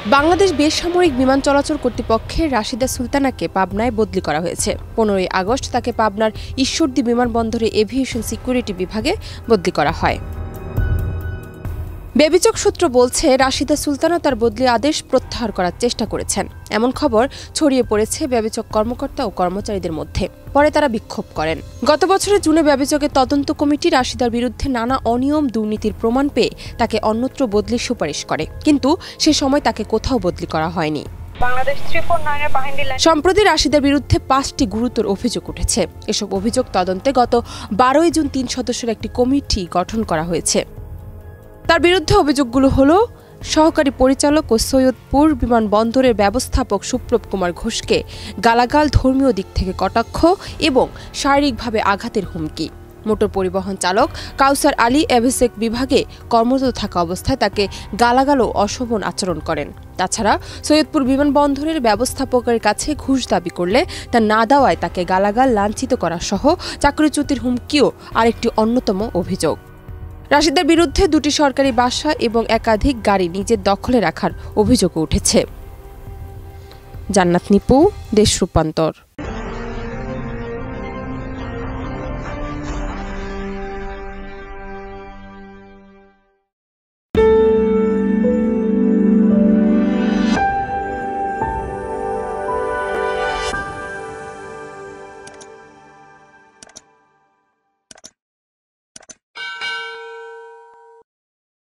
বাংলাদেশ বেসামরিক বিমান চলাচল কর্তৃপক্ষের রাশিদা সুলতানাকে পাবনায় বদলি করা হয়েছে। 15 আগস্ট তাকে পাবনার ঈশ্বরদী বিমানবন্দরে এভিয়েশন সিকিউরিটি বিভাগে বদলি করা হয়। বেবিচক সূত্র বলছে, রাশিদা সুলতানা তার বদলি আদেশ প্রত্যাহার করার চেষ্টা করেছেন। এমন খবর ছড়িয়ে পড়েছে বেবিচক কর্মকর্তা ও কর্মচারীদের মধ্যে। পরে তারা বিক্ষোভ করেন। গত বছরের জুনে বেবিচকের তদন্ত কমিটি রাশিদার বিরুদ্ধে নানা অনিয়ম দুর্নীতির প্রমাণ পেয়ে তাকে অন্যত্র বদলির সুপারিশ করে, কিন্তু সে সময় তাকে কোথাও বদলি করা হয়নি। সম্প্রতি রাশিদার বিরুদ্ধে 5টি গুরুতর অভিযোগ উঠেছে। এসব অভিযোগ তদন্তে গত 12 জুন 3 সদস্যের একটি কমিটি গঠন করা হয়েছে। তার বিরুদ্ধে অভিযোগগুলো হলো সহকারী পরিচালক ও সৈয়দপুর বিমানবন্দরের ব্যবস্থাপক সুপ্রভ কুমার ঘোষকে গালাগাল, ধর্মীয় দিক থেকে কটাক্ষ এবং শারীরিকভাবে আঘাতের হুমকি। মোটর পরিবহন চালক কাউসার আলী এভিসেক বিভাগে কর্মরত থাকা অবস্থায় তাকে গালাগাল ও অশোভন আচরণ করেন। তাছাড়া সৈয়দপুর বিমানবন্দরের ব্যবস্থাপকের কাছে ঘুষ দাবি করলে তা না দেওয়ায় তাকে গালাগাল, লাঞ্ছিত করা সহ চাকরিচ্যুতির হুমকিও আরেকটি অন্যতম অভিযোগ। রাশিদার বিরুদ্ধে 2টি সরকারি বাসা এবং একাধিক গাড়ি নিজের দখলে রাখার অভিযোগও উঠেছে। জান্নাত নিপু, দেশ রূপান্তর।